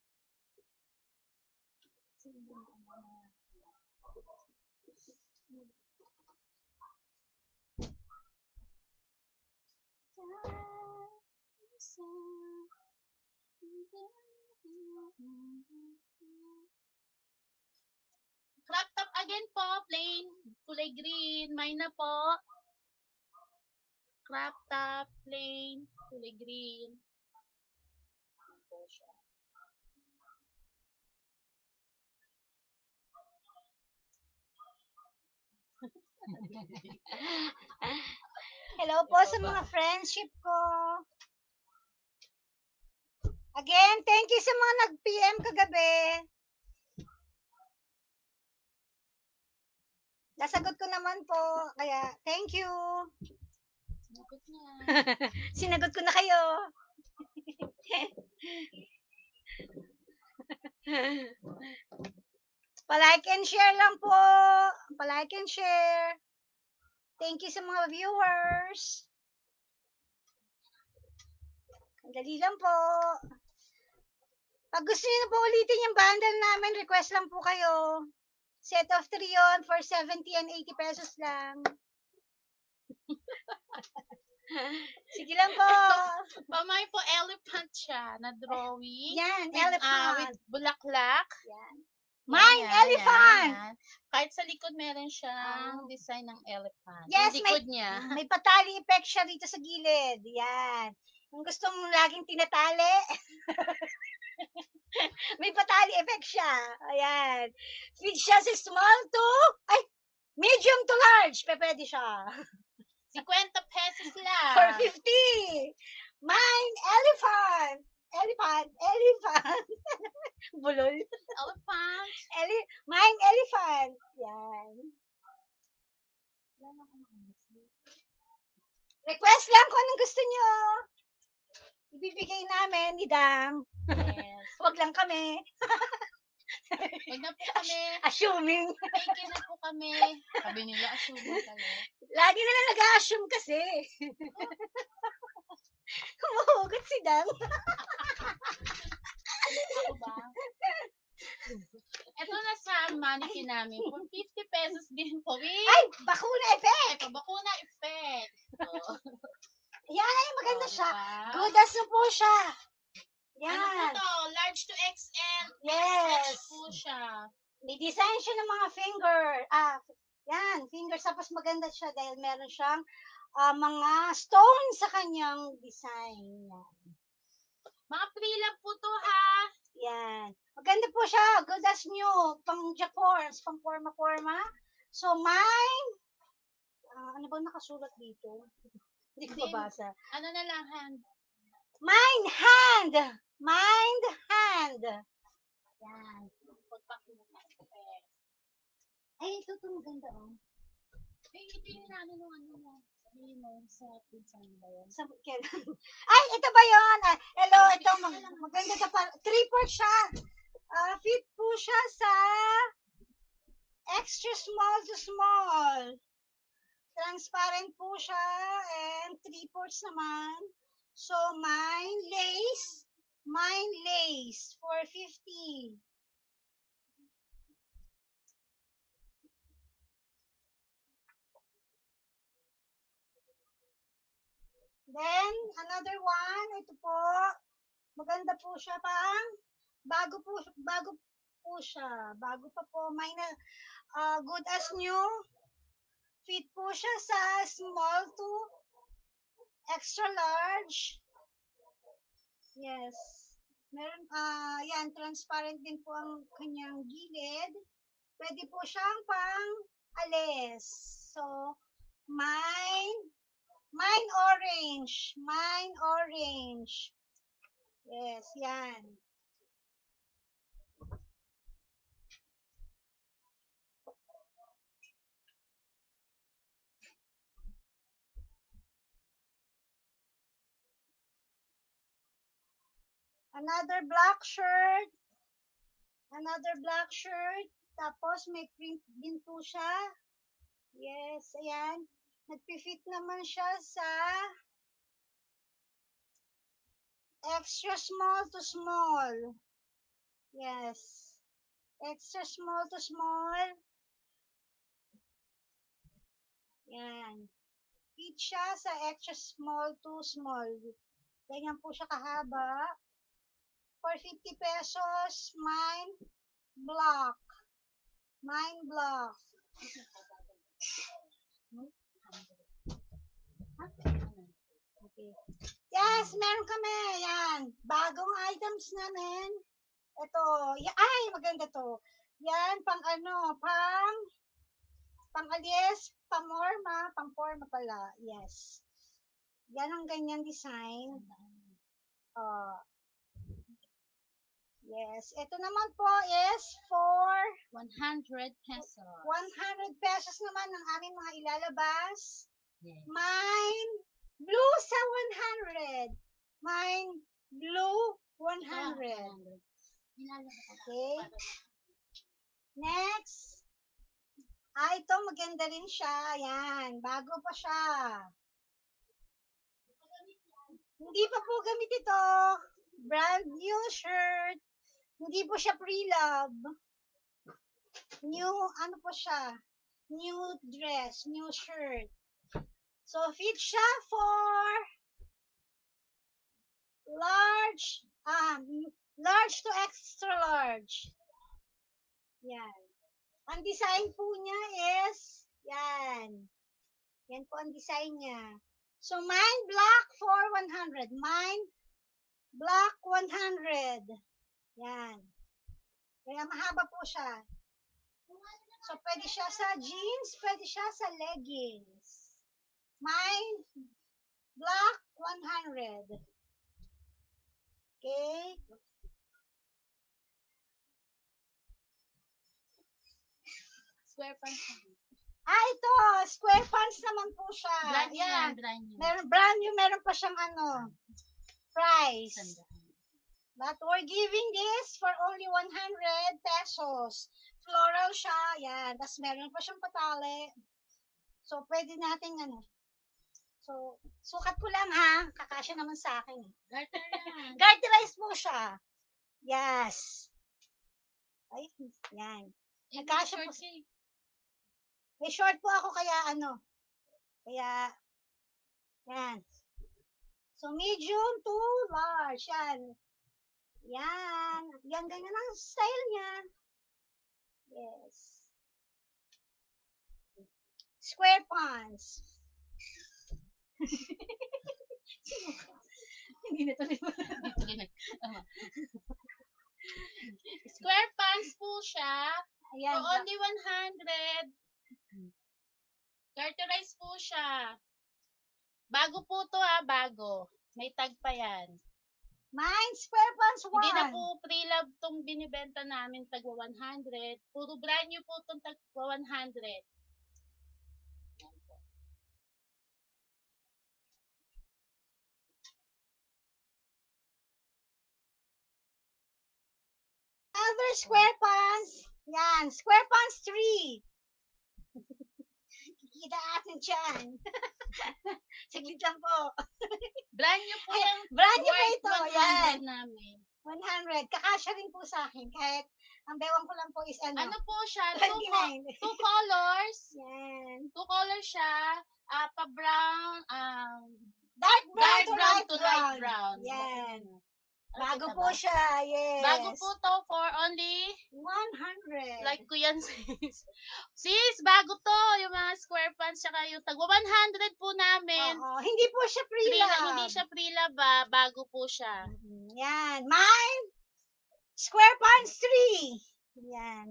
Crop top again po, plain, kulay green, mine na po. Crop top, plain, kulay green. Ayan po siya. Hello po sa mga friendship ko. Again, thank you sa mga nag-P M kagabi. Nasagot ko naman po. Kaya, thank you. Sinagot niya. Sinagot ko na kayo. Pa-like and share lang po. Pa-like and share. Thank you sa mga viewers. Dali lang po. Pag gusto niyo na po ulitin yung bundle namin, request lang po kayo. Set of three yun for seventy and eighty pesos lang. Sige lang po. Pamay po, elephant siya na drawing. Yan, With, ah, elephant. with bulaklak. Yan. Yan, Mine, yan, elephant. yan, yan. Kahit sa likod meron siyang Oh. design ng elephant. Yes, Yung may, likod niya. may patali effect siya dito sa gilid. Yan. Kung gusto mong laging tinatali, may patali effect siya. Ayan. Fit siya sa small to, ay, medium to large. Pe, pwede siya. fifty pesos lang. For fifty. Mine, elephant. Elephant, elephant. Bulol. Elephant. Ele mine, elephant. Yan. Request lang kung anong gusto nyo. Ibibigay namin ni Dang. Yes. Huwag lang kami. Huwag na po kami. Assuming. Thank you na po kami. Sabi nila, assuming pala. Lagi na lang nag-assume kasi. Humuhugot si Dang. Ako ba? Ito na sa mannequin namin. For fifty pesos din po. Wait. Ay, bakuna effect. Ito, bakuna effect. Oh. Yan, ay, maganda Oh, siya. diba? Good as na po siya. Ano po Yan. to? Large to X L. Yes. X po siya. May design siya ng mga finger. Ah, yan, fingers. Tapos maganda siya dahil meron siyang ah, mga stone sa kanyang design. Yan. Mga free lang po to ha. Yan. Maganda po siya. Good as new. Pang Japons. Pang forma-forma. So, mine. ah, ano bang nakasulat dito? Hindi ko Hindi. mabasa. Ano na lang, hand. Mine hand. Mind hand. Yan. Pagpakuna effect. Ay, ito ito maganda oh. Eh, ito yung ano nung ano mo. Sa, kailan? Ay, ito ba yun? Ah, hello, ito, mag, maganda ka pa. Three-fourth siya. Ah, fit po siya sa extra small to small. Transparent po siya and three-fourths naman. So, mine lace, mine lace for fifty. Then, another one, ito po, maganda po siya pang, bago po, bago po siya, bago pa po, mine, uh, good as new, fit po siya sa small to extra large. Yes. Meron, ah, yan, transparent din po ang kanyang gilid. Pwede po siyang pang alis. So, mine, mine orange, mine orange. Yes, yan. Another black shirt. Another black shirt. Tapos may print din po siya. Yes, ayan. Nagpi-fit naman siya sa extra small to small. Yes. Extra small to small. Yan. Fit siya sa extra small to small. Ganyan po siya kahaba. For fifty pesos, mine block. Mine block. Okay. Yes, meron kami. Yan. Bagong items namin. Ito. Y- Ay, maganda to. Yan, pang ano, pang pang alis, pang morma, pang forma pala. Yes. Yan ang ganyan design. Uh, yes. Ito naman po is for one hundred pesos. one hundred pesos naman ang aming mga ilalabas. Yes. Mine blue sa one hundred. Mine blue one hundred. Okay. Next. Ah, ito maganda rin siya. Yan. Bago pa siya. Hindi pa po gamit ito. Brand new shirt. Hindi po siya pre-love. New, ano po siya? New dress, new shirt. So, fit siya for large, um, large to extra large. Yan. Ang design po niya is, yan. Yan po ang design niya. So, mine black for one hundred. Mine black one hundred. Yan. Kaya mahaba po siya. So, pwede siya sa jeans, pwede siya sa leggings. Mine black one hundred. Okay? Square pants. Ah, ito. Square pants naman po siya. Brand new Yan. yan, brand new. Meron, brand new, meron pa siyang ano, price. But we're giving this for only one hundred pesos. Floral siya. Yan. Tapos meron pa siyang patali. So, pwede nating ano. So, sukat ko lang ha. Kakasya naman sa akin. Garter yan. Garterized po siya. Yes. Ay, yan. Nagkasya po. May short po ako kaya ano. Kaya, yan. So, medium to large. Yan. Yan. Yan, ganyan ang style niya. Yes. Square pants. Hindi na tuloy mo. Square pants po siya. Ayan. For only one hundred. Garterized po siya. Bago po to ha, bago. May tag pa yan. Mine, square pants one. Hindi na po pre-love tong binibenta namin tagwa one hundred. Puro brand new po tong tagwa one hundred. Another square pants. Yan, square pants three. Kikita atin dyan. Saglit lang po. Brand new po Ay, yung brand new po worth ito. one Yan. hundred namin. one hundred. Kakasya rin po sa akin. Kahit ang bewang ko lang po is ano. Ano po siya? Two, co- twenty-nine. two colors. Yan. Two colors siya. Ah, pa-brown. Um, Dark brown dark to brown light to brown. light brown. Yan. Ano Bago kita po ba? siya. Yes. Bago po to for only, one hundred. like ko yan sis. Sis, bago to. Yung mga square pants, saka yung tagwa one hundred po namin. Oo. Hindi po siya Pre pre-lab. hindi siya pre-lab ah. Bago po siya. Mhm. Yan. Mine. Square pants three. Yan.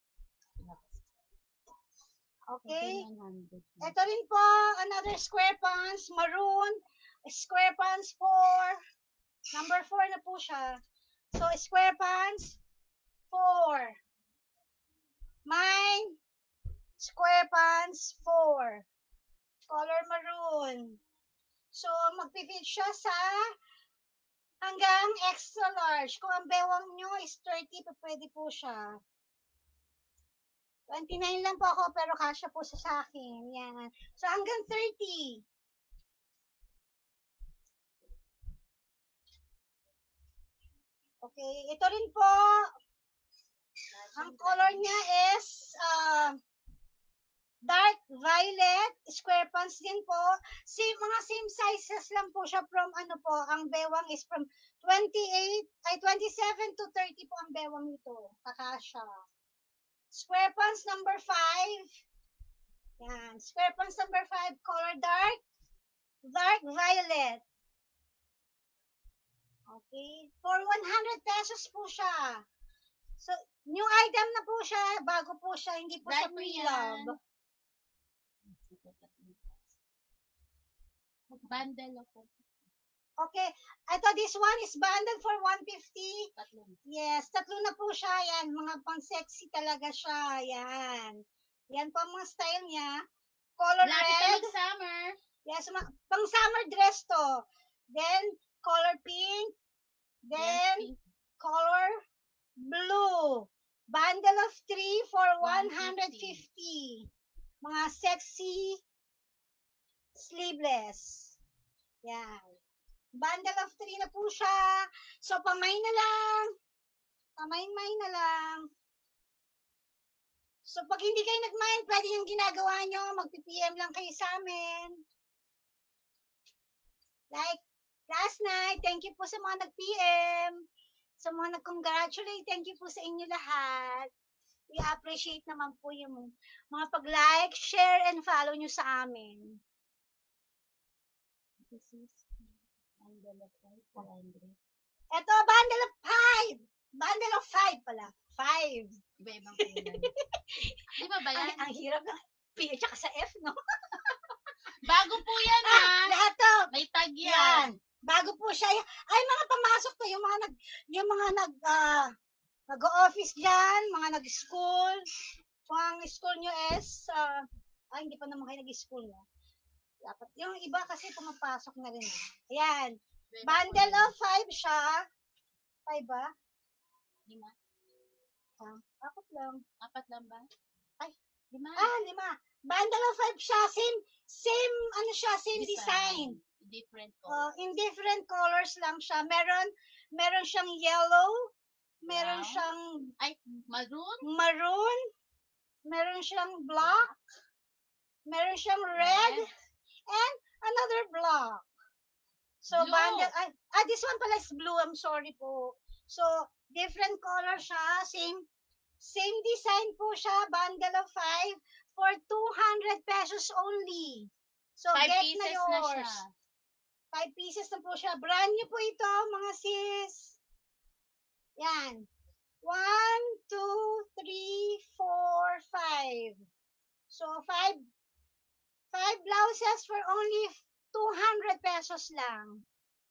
Okay. Ito rin po, another square pants, maroon, square pants four, number four na po siya. So, square pants, four. Mine, square pants, four. Color maroon. So, magpipit siya sa hanggang extra large. Kung ang bewang nyo is thirty, pa pwede po siya. twenty-nine lang po ako, pero kasya po sa sa akin. Yan. So, hanggang thirty. Okay. Ito rin po, ang color niya is uh, dark violet, square pants din po. Same, mga same sizes lang po siya from ano po, ang bewang is from twenty-eight, ay twenty-seven to thirty po ang bewang nito. Kakasya. Square pants number five. Yan. Square pants number five, color dark. Dark violet. Okay. For one hundred pesos po siya. So, new item na po siya. Bago po siya. Hindi po siya Brand new pre-love. yan. Bundle ako. Okay. Ito, this one is bundled for one fifty. Tatlo. Yes, tatlo na po siya. Yan, mga pang-sexy talaga siya. Yan. Yan po ang mga style niya. Color Lapit red. na summer. Yes, ma- pang-summer dress to. Then, color pink. Then, Yes, pink. color blue. Bundle of three for one one hundred fifty. fifty. Mga sexy sleeveless. Yan. Bundle of three na po siya. So, pamay na lang. Pamay-may na lang. So, pag hindi kayo nag-mind, pwede yung ginagawa nyo, mag-P P M lang kayo sa amin. Like, last night, thank you po sa mga nag-P M. Sa mga nag-congratulate, thank you po sa inyo lahat. We appreciate naman po yung mga pag-like, share, and follow nyo sa amin. This is bundle of five hundred. Ito, bundle of five. Bundle of five pala. Five. Iba-ibang kulay. Di ba ba Ang, yan? ang hirap ng P at sa F, no? Bago po yan ha. Ah, lahat to. May tag Yan. yan. Bago po siya. Ay, mga pamasok to. Yung mga nag, yung mga nag, ah, nag-office dyan, mga nag-school. Kung ang school nyo is, ah, ay, hindi pa naman kayo nag-school, no? Dapat, yung iba kasi pumapasok na rin. Eh. Ayan. Bundle of five siya. Five ba? Lima. Ah, apat lang. Apat lang ba? Ay. Lima. Ah, lima. Bundle of five siya. Same, same, ano siya, same design. Different Uh, color. in different colors lang siya. Meron, meron siyang yellow, meron Brown. siyang Ay, maroon. maroon, meron siyang black, meron siyang red, Red. and another black. So, Blue. bundle, ah, ah, this one pala is blue, I'm sorry po. So, different color siya, same, same design po siya, bundle of five, for two hundred pesos only. So, Five get pieces na na, yours. siya. Five pieces na po siya. Brand new po ito, mga sis. Yan. One, two, three, four, five. So, five, five blouses for only two hundred pesos lang.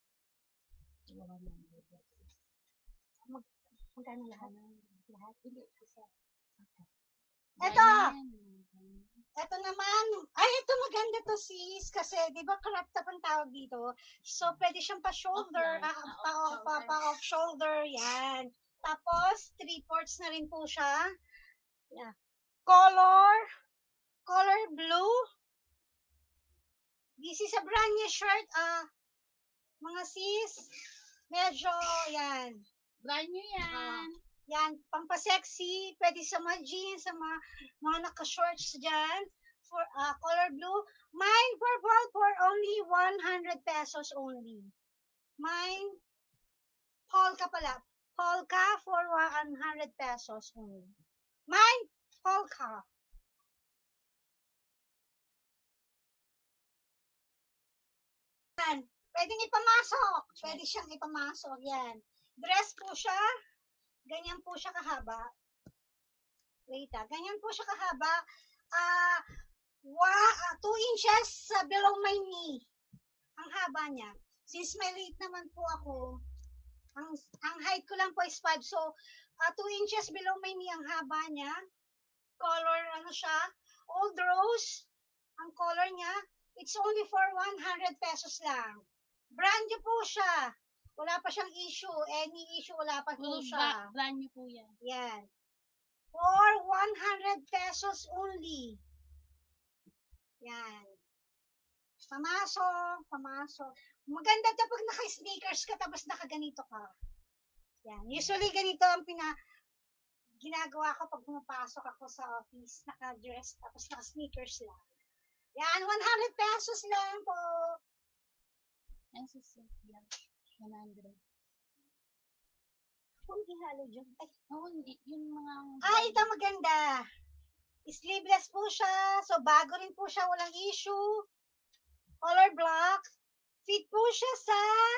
Mag, magkano lahat? Lahat? Hindi. Isa. Ito! Ito naman, ay, ito maganda to sis, kasi di ba crop top ang tawag dito? So, pwede siyang pa-shoulder, Offline. ah, Ah, pa, off pa, shoulder. pa, off shoulder, yan. Tapos, three-fourths na rin po siya. Yeah. Color, color blue. This is a brand new shirt. Ah, mga sis, medyo, yan. Brand new yan. Yan, pampasexy. Pwede sa mga jeans, sa mga, mga naka-shorts dyan. For uh, color blue. Mine purple for only one hundred pesos only. Mine, polka pala. Polka for one hundred pesos only. Mine, polka. Yan. Pwedeng ipamasok. Pwede siyang ipamasok. Yan. Dress po siya. Ganyan po siya kahaba. Wait ah. Ganyan po siya kahaba. Ah, uh, wow, uh, two inches uh, below my knee. Ang haba niya. Since may late naman po ako, ang, ang height ko lang po is five. So, uh, two inches below my knee ang haba niya. Color, ano siya? Old rose. Ang color niya. It's only for one hundred pesos lang. Brand new po siya. Wala pa siyang issue. Any issue, wala pa po Full siya. ba- brand new po yan. Yan. For one hundred pesos only. Yan. Pamasok, pamasok. Maganda to pag naka-sneakers ka tapos nakaganito ka. Yan. Usually ganito ang pina ginagawa ko pag pumapasok ako sa office. Naka-dress tapos naka-sneakers lang. Yan. one hundred pesos lang po. Yan si Cynthia. one hundred. Kung ihalo dyan. Ay, Oo, hindi. Yung mga... Ah, ito maganda. Sleeveless po siya. So, bago rin po siya. Walang issue. Color black. Fit po siya sa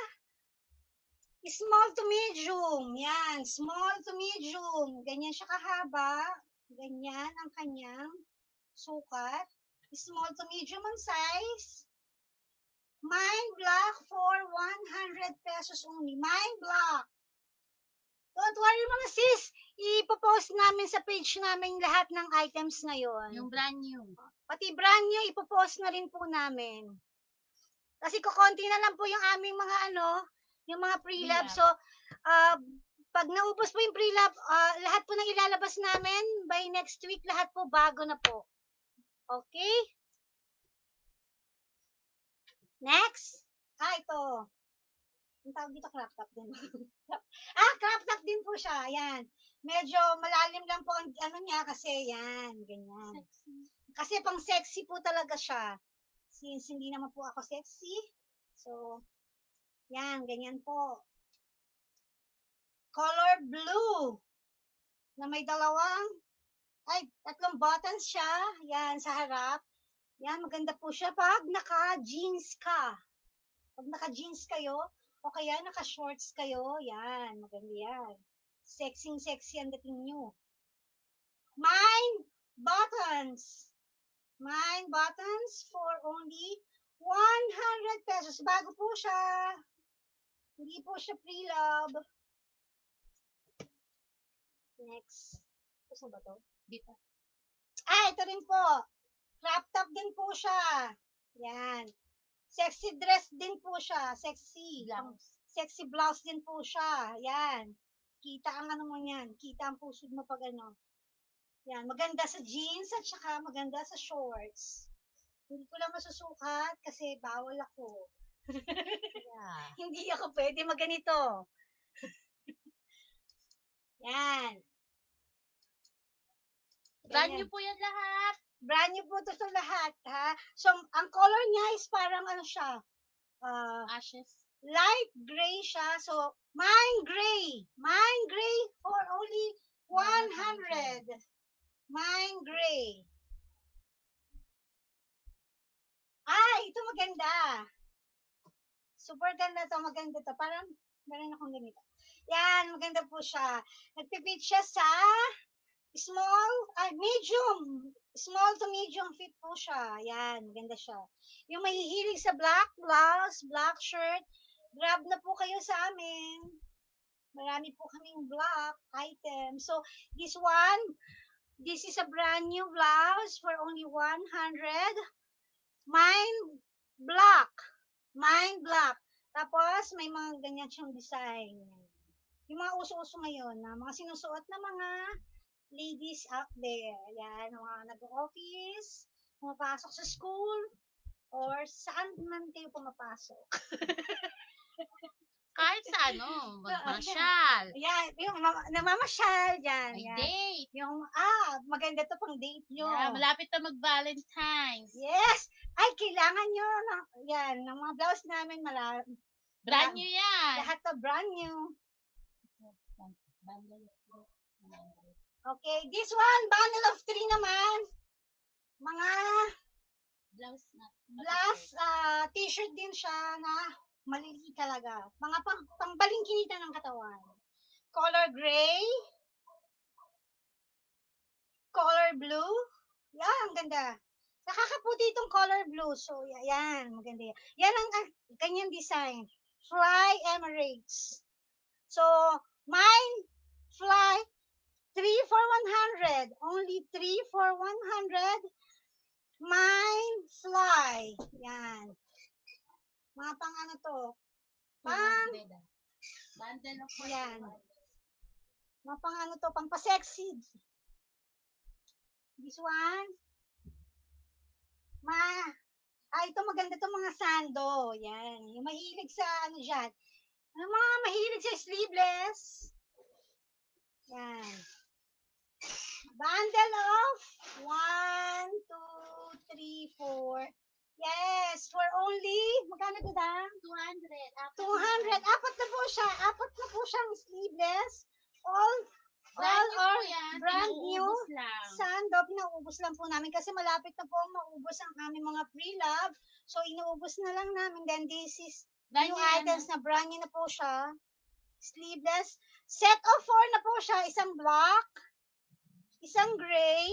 small to medium. Yan. Small to medium. Ganyan siya kahaba. Ganyan ang kanyang sukat. Small to medium ang size. Mine black for one hundred pesos only. Mine black. Don't worry mga sis, ipopost namin sa page namin lahat ng items ngayon. Yung brand new. Pati brand new, ipopost na rin po namin. Kasi kukonti na lang po yung aming mga ano, yung mga pre-lab. Pre-lab. So, uh, pag naubos po yung pre-lab, uh, lahat po na ilalabas namin by next week, lahat po bago na po. Okay? Next. Ah, ito. Ang tawag dito, crop top din. ah, crop top din po siya. Ayan. Medyo malalim lang po ang ano niya kasi yan. Ganyan. Sexy. Kasi pang sexy po talaga siya. Since hindi naman po ako sexy. So, yan. Ganyan po. Color blue. Na may dalawang, ay, tatlong buttons siya. Yan, sa harap. Yan, maganda po siya pag naka-jeans ka. Pag naka-jeans kayo, o kaya naka-shorts kayo, yan, maganda yan. Sexy-sexy ang dating nyo. Mine buttons. Mine buttons for only one hundred pesos. Bago po siya. Hindi po siya pre-love. Next. Gusto ba to? Dito. Ah, ito rin po. Crop top din po siya. Yan. Sexy dress din po siya. Sexy. Blouse. Sexy blouse din po siya. Yan. Kita ang ano mo yan. Kita ang pusod mo pag ano. Yan. Maganda sa jeans at saka maganda sa shorts. Hindi ko lang masusukat kasi bawal ako. Yeah. Hindi ako pwede magganito. Yan. Brand Ganyan. new po yan lahat. Brand new po ito sa lahat, ha? So, ang color niya is parang ano siya, uh, Ashes. light gray siya. So, mine gray. Mine gray for only one hundred. Mine gray. Ah, ito maganda. Super ganda to, maganda to. Parang, meron akong ganito. Yan, maganda po siya. Nagpipit siya sa small, ah, medium. Small to medium fit po siya. Yan, maganda siya. Yung mahihilig sa black blouse, black shirt, grab na po kayo sa amin. Marami po kaming black items. So, this one, this is a brand new blouse for only one hundred. Mine, black. Mine, black. Tapos, may mga ganyan siyang design. yung mga uso-uso ngayon na mga sinusuot na mga ladies out there. Yan, mga nag-office, pumapasok sa school, or saan man kayo pumapasok. Kahit sa ano, magmasyal. Yan, yung ma- namamasyal, yan, May yan. date. Yung, ah, maganda to pang date nyo. Yeah, malapit na mag-Valentine's. Yes! Ay, kailangan nyo, ng, yan, ng mga blouse namin, mala, Brand new yan. lahat to brand new. Okay, this one, bundle of three naman. Mga Blouse na. blouse, ah, t-shirt din siya na maliliit talaga. Mga pang, pangbalingkinitan ng katawan. Color gray. Color blue. Yan, ang ganda. Nakakaputi itong color blue. So, y- yan, maganda yan. Yan ang ah, kanyang design. Fly Emirates. So, mine, fly, three for one hundred. Only three for one hundred. Mine, fly. Yan. Mga pang ano to? Pang, Bundle of yan. Mga pang ano to? Pang pa-sexy. This one. Ma, ah, ito maganda to mga sando. Yan. Yung mahilig sa ano dyan. Yung mga mahilig sa sleeveless. Yan. Bundle of one, two, three, four. Yes, for only, magkano to dang? two hundred. two hundred. Apat na po siya. Apat na po siyang sleeveless. All, Brand all new are po yan. brand new. Pinuubos lang. Sando, pinaubos lang po namin kasi malapit na po maubos ang aming mga pre-love. So, inuubos na lang namin. Then, this is Brand yung new yan, items na brand new na po siya. Sleeveless. Set of four na po siya. Isang black, isang gray,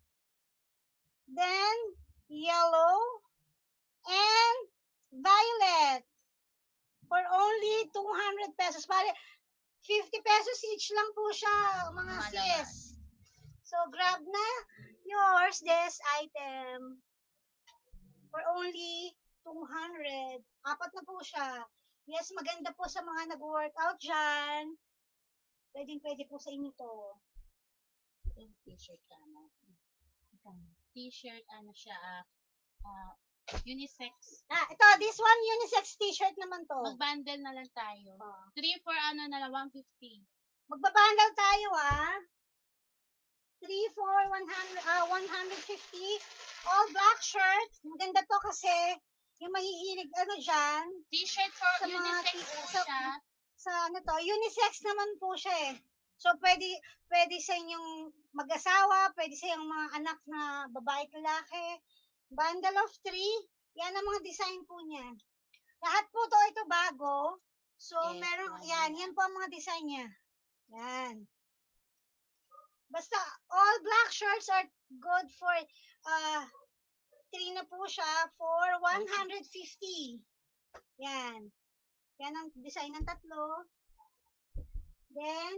then yellow, and violet. For only two hundred pesos. Pare, fifty pesos each lang po siya, mga Malaman. sis. So, grab na yours, this item. For only two hundred. Apat na po siya. Yes, maganda po sa mga nag-workout dyan. Pwedeng pwede po sa inyo to. Yung t-shirt ano. T-shirt ano siya, ah, ah, unisex. Ah, ito, this one, unisex t-shirt naman to. Mag-bundle na lang tayo. Oh. three for ano na lang, one fifty. Magbabandal tayo, ah. three for one hundred, ah, one fifty. All black shirt. Maganda to kasi yung mahihilig ano dyan. T-shirt for Sa mga unisex t- po sa- siya. Sa ano to, unisex naman po siya eh. So, pwede, pwede sa inyong mag-asawa, pwede sa inyong mga anak na babae at lalaki. Bundle of three. Yan ang mga design po niya. Lahat po to ito bago. So, Yes, meron, bago yan, yan. yan po ang mga design niya. Yan. Basta, all black shirts are good for, uh, three na po siya for one fifty. Yan. Yan ang design ng tatlo. Then,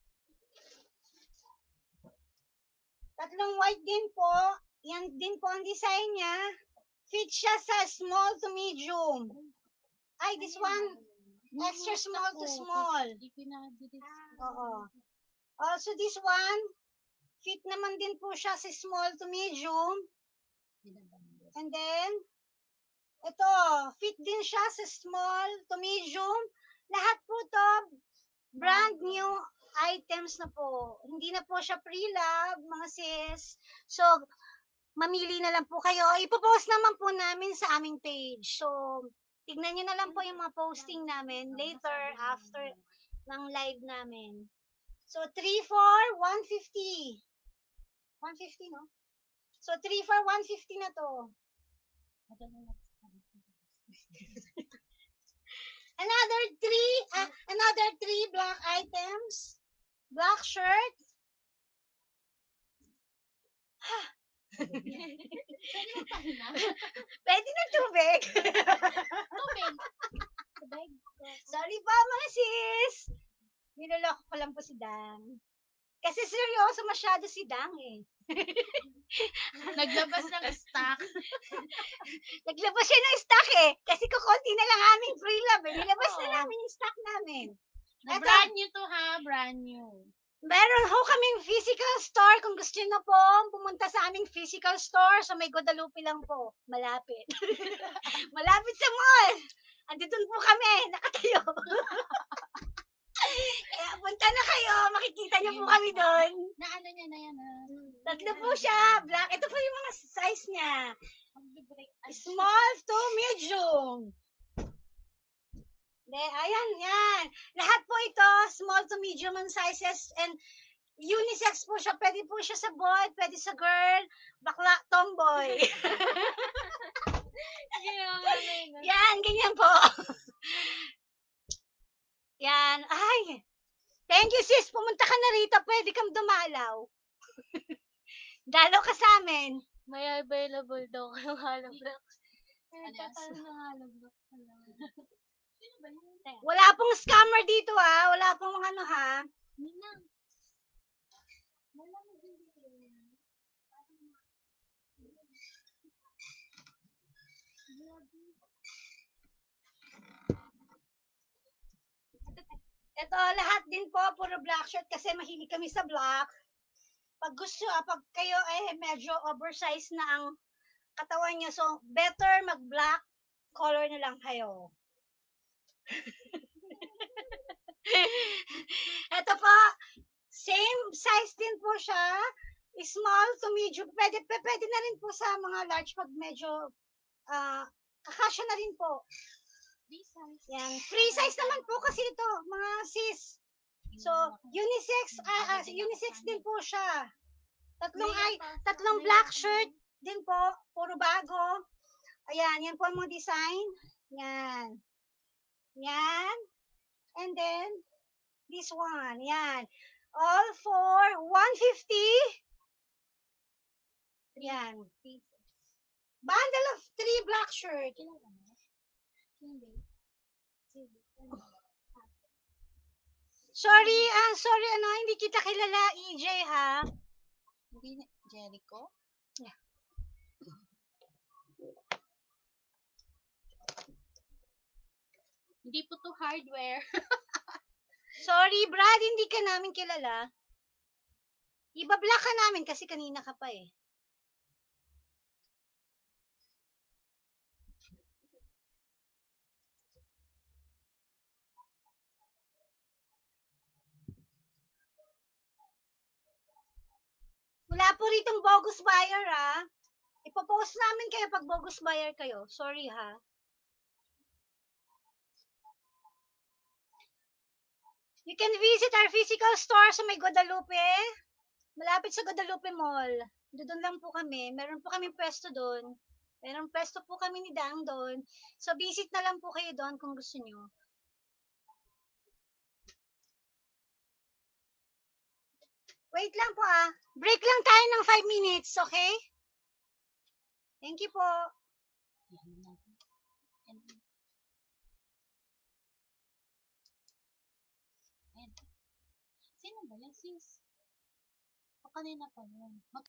tatlong white din po. Yan din po ang design niya. Fit siya sa small to medium. Ay, this one, extra small to small. Oo. Also, this one, fit naman din po siya sa small to medium. And then, ito, fit din siya sa small to medium. Lahat po to, brand new items na po. Hindi na po siya pre-love, mga sis. So, mamili na lang po kayo. Ipopost naman po namin sa aming page. So, tignan nyo na lang po yung mga posting namin later after ng live namin. So, three for one fifty. one fifty, no? So, three for one fifty na to. Another three, uh, another three black items. Black shirt. Pwede na tubig. Tubig. Sorry pa mga sis. Niloloko ko lang po si Dang. Kasi seryoso masyado si Dang eh. Naglabas ng stock. Naglabas siya ng stock eh. Kasi kukunti na lang aming free love eh. Nilabas na Oo. namin yung stock namin. Na Eto. brand new to ha, brand new. Meron ho kaming physical store. Kung gusto nyo po, pumunta sa aming physical store. So, may Guadalupe lang po. Malapit. Malapit sa mall. Andito po kami. Nakatayo. Kaya punta na kayo. Makikita nyo po kami doon. Na ano niya na yan ha. Tatlo po siya. Black. Ito po yung mga size niya. Mag-break. Small to medium. De, ayan, yan. Lahat po ito, small to medium ang sizes and unisex po siya. Pwede po siya sa boy, pwede sa girl, bakla, tomboy. Yan, ganyan po. Yan. Ay, thank you sis. Pumunta ka na rito. Pwede kang dumalaw. Dalaw ka sa amin. May available daw kayong hollow blocks. Ano yan? Tatanong ng hollow blocks. Sino ba yun? Wala pong scammer dito ha. Wala pong mga ano ha. Ninang. Wala mo din dito. Ito lahat din po, puro black shirt kasi mahilig kami sa black. Pag gusto, ah, pag kayo ay medyo oversized na ang katawan nyo, so better mag-black color na lang kayo. Ito po, same size din po siya. Small to medium. Pwede, pe- pwede na rin po sa mga large pag medyo ah kakasya na rin po. Free size. Yan. Free size naman po kasi ito, mga sis. So, unisex, ah, ah, unisex din po siya. Tatlong ay, tatlong black shirt din po, puro bago. Ayan, yan po ang mga design. Yan. Yan. And then, this one. Yan. All for one fifty. Yan. Bundle of three black shirt. Hindi. Sorry, ah, sorry, ano, hindi kita kilala, E J, ha? Hindi, Jericho? Yeah. Hindi po to hardware. Sorry, Brad, hindi ka namin kilala. Ibablock ka namin kasi kanina ka pa eh. Wala po ritong bogus buyer, ha? Ipopost namin kayo pag bogus buyer kayo. Sorry, ha? You can visit our physical store sa may Guadalupe. Malapit sa Guadalupe Mall. Doon lang po kami. Meron po kami pwesto doon. Meron pwesto po kami ni Dang doon. So, visit na lang po kayo doon kung gusto nyo. Wait lang po ah. Break lang tayo ng five minutes, okay? Thank you po. Sino ba yan, sis? O kanina pa yun. Mag